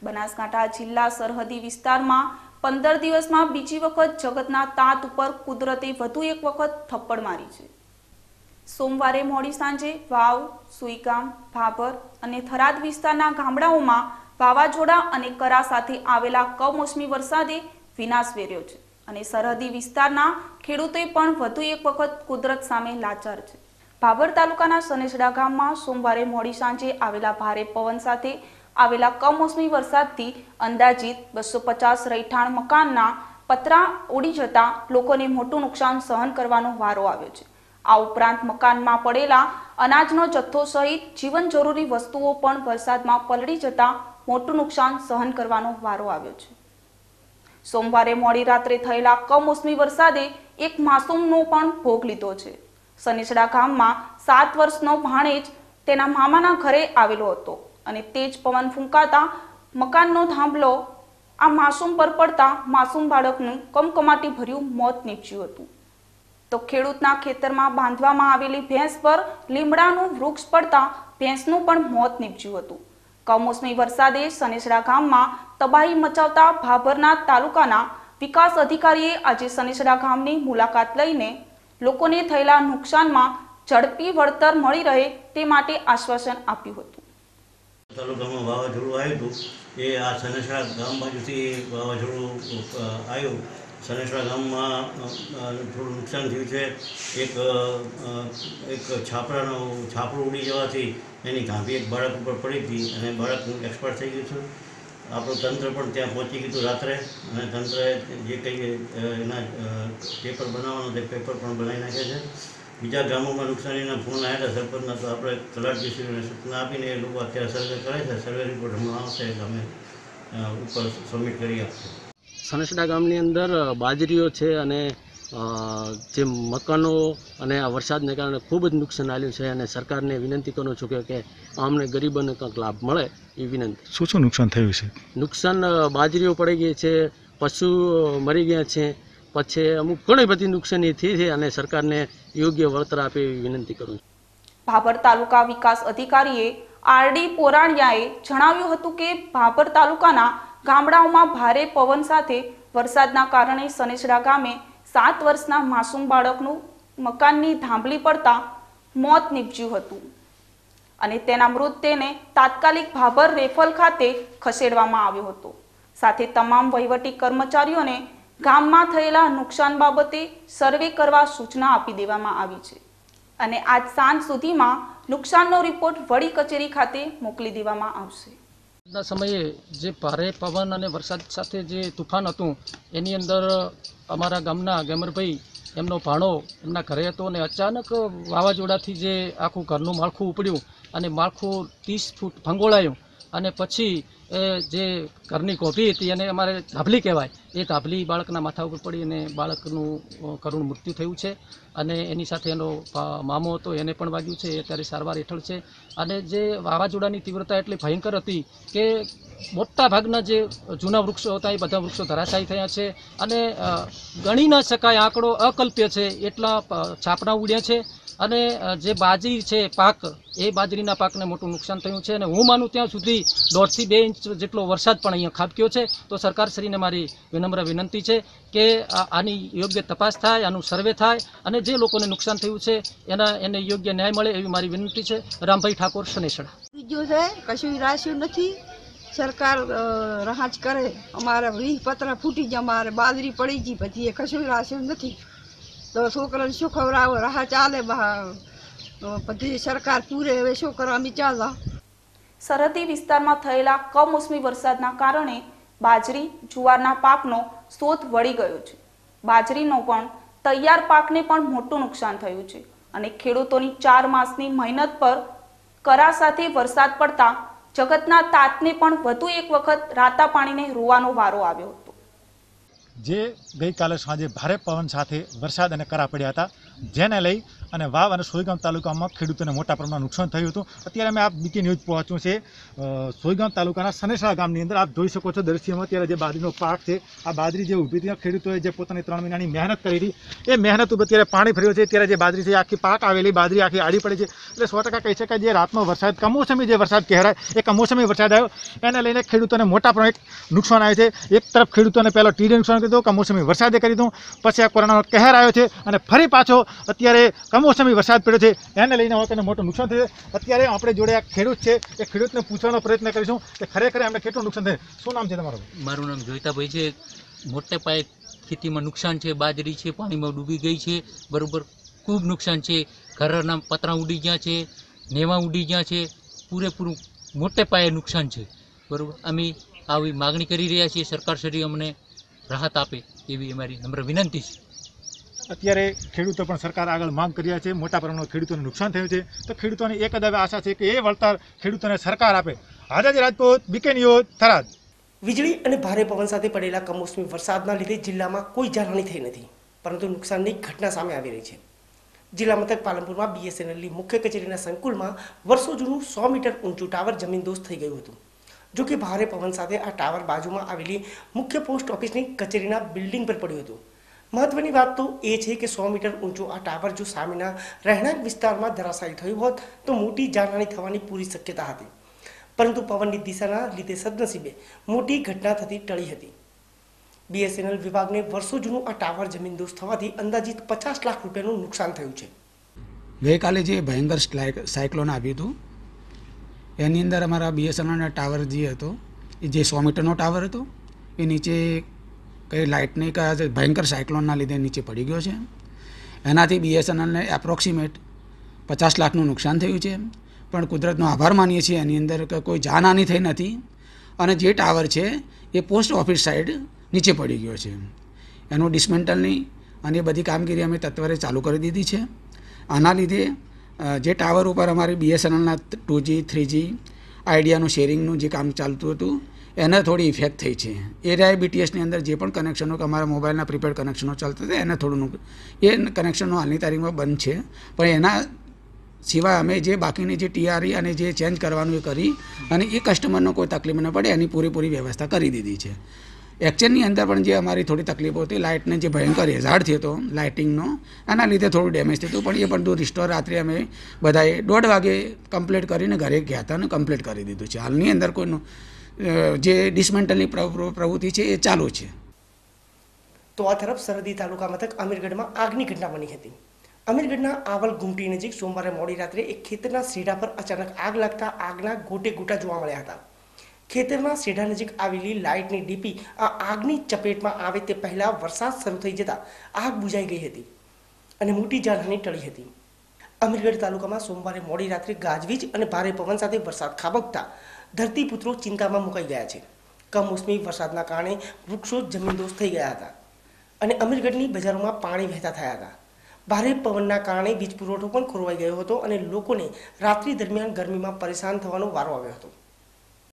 બનાસકાંઠા જિલ્લા સરહદી વિસ્તારમાં 15 દિવસમાં બીજી વખત જગતના તાત ઉપર કુદરતે વધુ એક વખત થપ્પડ મારી છે। સોમવારે મોડી સાંજે વાવ, સુઈગામ, ભાભર અને થરાદ વિસ્તારના ગામડાઓમાં વાવાઝોડા અને કરા સાથે આવેલા કમોસમી વરસાદે વિનાશ વેર્યો છે અને સરહદી વિસ્તારના ખેડૂતોએ પણ વધુ એક વખત કુદરત સામે લાચાર છે। ભાભર તાલુકાના સનેસડા ગામમાં સોમવારે મોડી સાંજે આવેલા ભારે પવન સાથે આવેલા કમોસમી વરસાદથી અંદાજિત 250 રહેઠાણ મકાનના પતરા ઉડી જતા લોકોને મોટું નુકસાન સહન કરવાનો વારો આવ્યો છે। આ ઉપરાંત મકાનમાં પડેલા અનાજનો જથ્થો સહિત જીવન જરૂરી વસ્તુઓ પણ વરસાદમાં પલળી જતા મોટું નુકસાન સહન કરવાનો વારો આવ્યો છે। સોમવારે મોડી રાત્રે થયેલા કમોસમી વરસાદે એક માસૂમનો પણ ભોગ લીધો છે। સનેસડા ગામમાં 7 વર્ષનો ભાણેજ તેના મામાના ઘરે આવેલો હતો અને તેજ પવન ફૂંકાતા મકાનનો થાંભલો આ માસૂમ પર પડતા માસૂમ બાળકનું કમકમાટી ભર્યું મોત નીપજ્યું હતું। તો ખેડૂતના ખેતરમાં બાંધવામાં આવેલી ભેંસ પર લીમડાનું વૃક્ષ પડતા ભેંસનું પણ મોત નીપજ્યું હતું। કમોસમી વરસાદે સનેસડા ગામમાં તબાહી મચાવતા ભાભરના તાલુકાના વિકાસ અધિકારીએ આજે સનેસડા ગામની મુલાકાત લઈને લોકોને થયેલા નુકસાનમાં ઝડપી વળતર મળી રહે તે માટે આશ્વાસન આપ્યું હતું। તાલુકામાં વાવાઝોડું આવ્યું હતું એ આ સનેસડા ગામ બાજુથી વાવાઝોડું આવ્યું। સનેસડા ગામમાં થોડું નુકસાન થયું છે। એક છાપરું ઉડી જવાથી એની ગાંભી એક બાળક ઉપર પડી હતી અને બાળકનું એક્સપાયર થઈ ગયું છે। આપણું તંત્ર પણ ત્યાં પહોંચી ગયું હતું રાત્રે અને તંત્રએ જે કંઈ એના પેપર બનાવવાનું તે પેપર પણ બનાવી નાખ્યા છે। બીજા ગામોમાં નુકસાનીના ફોન આવ્યા હતા સરપંચના, તો આપણે તલાટીશ્રીઓને સૂચના આપીને એ લોકો અત્યારે સર્વે કરે છે। સર્વે રિપોર્ટ હમણાં આવશે એટલે અમે ઉપર સબમિટ કરી આપશું। સનેસડા ગામની અંદર બાજરીઓ છે અને જે મકાનો અને આ વરસાદને કારણે ખૂબ જ નુકસાન આવ્યું છે અને સરકારને વિનંતી કરું છું કે અમને ગરીબોને કંઈક લાભ મળે એ વિનંતી। શું નુકસાન થયું છે? નુકસાન બાજરીઓ પડી ગઈ છે, પશુ મરી ગયા છે, પછી અમુક ઘણી બધી નુકસાની થઈ છે અને સરકારને યોગ્ય વળતર આપે એવી વિનંતી કરું છું। ભાભર તાલુકા વિકાસ અધિકારીએ આરડી પોરાણિયાએ જણાવ્યું હતું કે ભાભર તાલુકાના ગામડાઓમાં ભારે પવન સાથે વરસાદના કારણે સનેસડા ગામે 7 વર્ષના માસૂમ બાળકનું મકાનની થાંભલી પડતા મોત નીપજ્યું હતું અને તેના મૃતદેહને તાત્કાલિક ભાભર રેફલ ખાતે ખસેડવામાં આવ્યો હતો। સાથે તમામ વહીવટી કર્મચારીઓને ગામમાં થયેલા નુકસાન બાબતે સર્વે કરવા સૂચના આપી દેવામાં આવી છે અને આજ સાંજ સુધીમાં નુકસાનનો રિપોર્ટ વડી કચેરી ખાતે મોકલી દેવામાં આવશે। ના સમયે જે ભારે પવન અને વરસાદ સાથે જે તુફાન હતું એની અંદર અમારા ગામના ગેમરભાઈ એમનો ભાણો એમના ઘરે હતો અને અચાનક વાવાઝોડાથી જે આખું ઘરનું માળખું ઉપડ્યું અને માળખું 30 ફૂટ ભંગોળાયું અને પછી જે ઘરની કોઠી હતી એને અમારે ધાબલી કહેવાય, એ ધાબલી બાળકના માથા ઉપર પડી અને બાળકનું કરુણ મૃત્યુ થયું છે અને એની સાથે એનો મામો હતો એને પણ વાગ્યું છે, એ અત્યારે સારવાર હેઠળ છે। અને જે વાવાઝોડાની તીવ્રતા એટલી ભયંકર હતી કે મોટા ભાગના જે જૂના વૃક્ષો હતા એ બધા વૃક્ષો ધરાશાયી થયા છે અને ગણી ન શકાય આંકડો અકલ્પ્ય છે એટલા છાપરા ઉડ્યા છે અને જે બાજરી છે પાક, એ બાજરીના પાકને મોટું નુકસાન થયું છે અને હું માનું ત્યાં સુધી 1.5 થી 2 ઇંચ જેટલો વરસાદ પણ અહીંયા ખાબક્યો છે। તો સરકારશ્રીને મારી વિનમ્ર વિનંતી છે કે આની યોગ્ય તપાસ થાય, આનું સર્વે થાય અને જે લોકોને નુકસાન થયું છે એને યોગ્ય ન્યાય મળે એવી મારી વિનંતી છે। રામભાઈ ઠાકોર, સનેસડા। બીજું છે કશું રાશ્યું નથી, સરકાર રાહત કરે। અમારે 20 પતરા ફૂટી ગયા, અમારે બાજરી પડી ગઈ, પછી એ કશું રાશ્યું નથી તો છોકરાને શું ખવડાવો, રાહ ચાલે બધી સરકાર પૂરે, હવે શું કરવાની ચાલે। સરહદી વિસ્તારમાં થયેલા કમોસમી વરસાદના કારણે બાજરી, જુવારના પાકનો શોધ વળી ગયો છે। બાજરીનો પણ તૈયાર પાકને પણ મોટું નુકસાન થયું છે અને ખેડૂતોની 4 માસની મહેનત પર કરા સાથે વરસાદ પડતા જગતના તાતને પણ વધુ એક વખત રાતા પાણીને રોવાનો વારો આવ્યો હતો। જે ગઈકાલે સાંજે ભારે પવન સાથે વરસાદ અને કરા પડ્યા હતા, જેને લઈ અને વાવ અને સોયગામ તાલુકામાં ખેડૂતોને મોટા પ્રમાણમાં નુકસાન થયું હતું। અત્યારે અમે આપ બીકે ન્યૂઝ પહોંચ્યું છે સોયગામ તાલુકાના સનેસરા ગામની અંદર। આપ જોઈ શકો છો દ્રશ્યમાં અત્યારે જે બાજરીનો પાક છે, આ બાજરી જે ઊભી હતી, ખેડૂતોએ જે પોતાની 3 મહિનાની મહેનત કરી હતી એ મહેનત ઉપર અત્યારે પાણી ફર્યું છે। અત્યારે જે બાજરી છે આખી પાક આવેલી બાજરી આખી આડી પડી છે। એટલે 100% કહી શકાય જે રાતનો વરસાદ કમોસમી જે વરસાદ કહેવાય એ કમોસમી વરસાદ આવ્યો એને લઈને ખેડૂતોને મોટા પ્રમાણમાં નુકસાન આવ્યું છે। એક તરફ ખેડૂતોને પહેલો ટીડે નુકસાન કર્યું, કમોસમી વરસાદે કરી દીધું, પછી આ કોરોનાનો કહેર આવ્યો છે અને ફરી પાછો અત્યારે કમોસમી વરસાદ પડ્યો છે એને લઈને હવે મોટું નુકસાન થયું। અત્યારે આપણે જોડે આ ખેડૂત છે એ ખેડૂતને પૂછવાનો પ્રયત્ન કરીશું કે ખરેખર એમને કેટલું નુકસાન થયું। શું નામ છે તમારું? મારું નામ જોઈતાભાઈ છે। મોટે પાયે ખેતીમાં નુકસાન છે, બાજરી છે પાણીમાં ડૂબી ગઈ છે, બરોબર ખૂબ નુકસાન છે। ઘરના પતરા ઉડી ગયા છે, નેવા ઉડી ગયા છે, પૂરેપૂરું મોટે પાયે નુકસાન છે, બરોબર। અમે આવી માગણી કરી રહ્યા છીએ સરકારશ્રી અમને રાહત આપે એવી અમારી નમ્ર વિનંતી છે। અત્યારે ખેડૂતો પણ સરકાર આગળ માંગ કરી રહ્યા છે, મોટા પ્રમાણમાં ખેડૂતોને નુકસાન થયું છે તો ખેડૂતોની એક જ આશા છે કે એ વળતર ખેડૂતોને સરકાર આપે। Azad Rajput, BK news, Tharad. વીજળી અને ભારે પવન સાથે પડેલા કમોસમી વરસાદના લીધે જિલ્લામાં કોઈ જાનહાની થઈ નથી, પરંતુ નુકસાનની ઘટના સામે આવી રહી છે। જિલ્લા મથક પાલનપુરમાં BSNLની મુખ્ય કચેરીના સંકુલમાં વર્ષો જૂનું 100 મીટર ઊંચું ટાવર જમીનદોસ્ત થઈ ગયું હતું। જો કે ભારે પવન સાથે આ ટાવર બાજુમાં આવેલી મુખ્ય પોસ્ટ ઓફિસની કચેરીના બિલ્ડિંગ પર પડ્યું હતું। મહત્વની વાત તો એ છે કે 100 મીટર ઊંચું આ ટાવર જો સામેના રહેણાંક વિસ્તારમાં ધરાશાયી થયું હોત તો મોટી જાનહાની થવાની પૂરી શક્યતા હતી, પરંતુ પવનની દિશાના લીધે સદનસીબે મોટી ઘટના થતી ટળી હતી। BSNL વિભાગને વર્ષો જૂનું આ ટાવર જમીનદોસ્ત થવાથી અંદાજિત 50 લાખ રૂપિયાનું નુકસાન થયું છે। ગઈકાલે જે ભયંકર સાયક્લોન આવ્યું હતું એની અંદર અમારા BSNLના ટાવર જે હતો એ જે 100 મીટરનો ટાવર હતો એ નીચે કંઈ લાઇટની ભયંકર સાયક્લોનના લીધે નીચે પડી ગયો છે। એનાથી BSNLને એપ્રોક્સિમેટ 50 લાખનું નુકસાન થયું છે, પણ કુદરતનો આભાર માનીએ છીએ એની અંદર કે કોઈ જાનહાની થઈ નથી અને જે ટાવર છે એ પોસ્ટ ઓફિસ સાઈડ નીચે પડી ગયો છે। એનું ડિસમેન્ટલની અને એ બધી કામગીરી અમે તત્વરે ચાલુ કરી દીધી છે। આના લીધે જે ટાવર ઉપર અમારી BSNLના 2G 3G આઈડિયાનું શેરિંગનું જે કામ ચાલતું હતું એને થોડી ઇફેક્ટ થઈ છે। એરિયા BTSની અંદર જે પણ કનેક્શનો કે અમારા મોબાઈલના પ્રીપેડ કનેક્શનો ચાલતા હતા એને થોડું એ કનેક્શનો હાલની તારીખમાં બંધ છે, પણ એના સિવાય અમે જે બાકીની જે TRE અને જે ચેન્જ કરવાનું એ કરી અને એ કસ્ટમરનો કોઈ તકલીફ ન પડે એની પૂરેપૂરી વ્યવસ્થા કરી દીધી છે। એક્ચુઅલની અંદર પણ જે અમારી થોડી તકલીફો હતી, લાઇટને જે ભયંકર હેઝાર્ડ થયો હતો લાઇટિંગનો, એના લીધે થોડું ડેમેજ થયું હતું, પણ એ બધું રિસ્ટોર રાત્રે અમે બધાએ 1:30 વાગે કમ્પ્લીટ કરીને ઘરે ગયા હતા અને કમ્પ્લીટ કરી દીધું છે। હાલની અંદર કોઈનું જે ડિસમેન્ટલની પ્રવૃત્તિ છે એ ચાલુ છે। તો આ તરફ સરહદી તાલુકા મથક અમીરગઢમાં આગની ઘટના બની હતી। અમીરગઢના આવલ ગુમટી નજીક સોમવારે મોડી રાત્રે એક ખેતરના શેઢા પર અચાનક આગ લાગતા આગના ગોટે ગોટા જોવા મળ્યા હતા। ખેતરના શેઢા નજીક આવેલી લાઇટની ડીપી આ આગની ચપેટમાં આવે તે પહેલા વરસાદ શરૂ થઈ જતા આગ બુઝાઈ ગઈ હતી અને મોટી જાનહાની ટળી હતી। અમીરગઢ તાલુકામાં સોમવારે મોડી રાત્રે ગાજવીજ અને ભારે પવન સાથે વરસાદ ખાબકતા ધરતીપુત્રો ચિંતામાં મુકાઈ ગયા છે। કમોસમી વરસાદના કારણે વૃક્ષો જમીનદોસ્ત થઈ ગયા હતા અને અમીરગઢની બજારોમાં પાણી વહેતા થયા હતા। ભારે પવનના કારણે વીજ પુરવઠો પણ ખોરવાઈ ગયો હતો અને લોકોને રાત્રિ દરમિયાન ગરમીમાં પરેશાન થવાનો વારો આવ્યો હતો।